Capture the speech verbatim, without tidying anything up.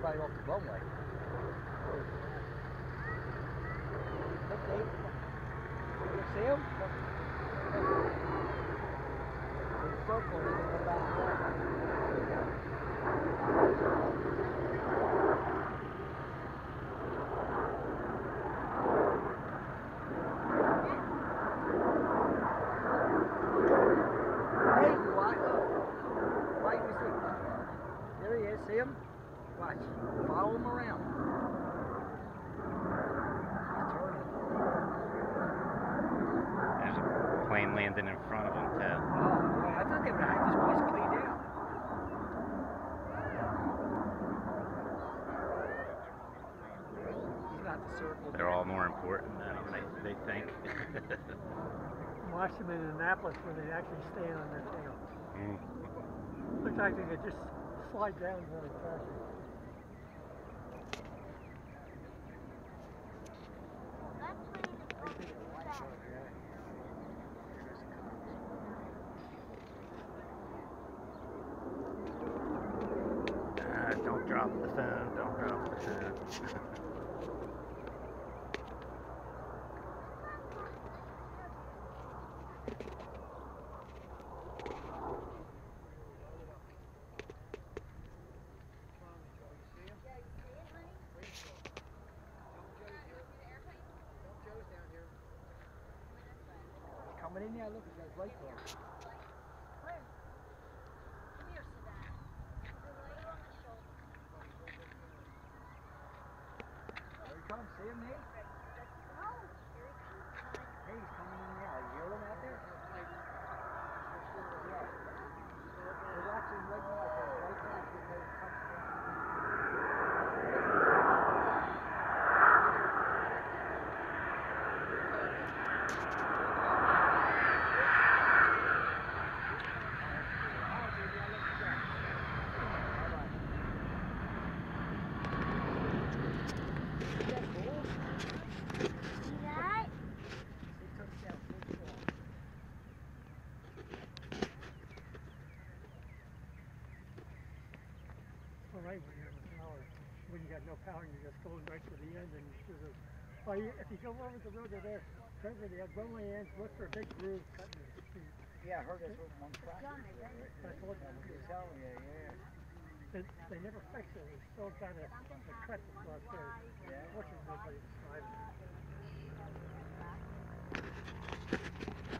everybody off the runway. Look, Dave. You see him? There's a circle in the back. See him? Watch. Follow him around. He's turning. There's a plane landing in front of him, too. Oh, boy. I thought they would have this place cleaned out. He's got the circle. They're all more important than they, they think. Watch them in Annapolis where they actually stand on their tail. Mm. Looks like they could just slide down really fast. Uh, don't drop the phone, don't drop the phone. Coming in there, look, he's got his right there. There he comes, see him, Nate? Hey, he's coming in now. You hear him out there? Yeah. We're watching right now, right now, because it comes Right when you have a power. When you got no power, you're just going right to the end. And there's a, well, you, if you go over the road to there, right where the runway ends, look for a big groove cutting the street. Yeah, I heard this one crack. I told you. Telling you, yeah. They, they never fixed it. It's still got a, a cut across there. Yeah. Which is nobody described it.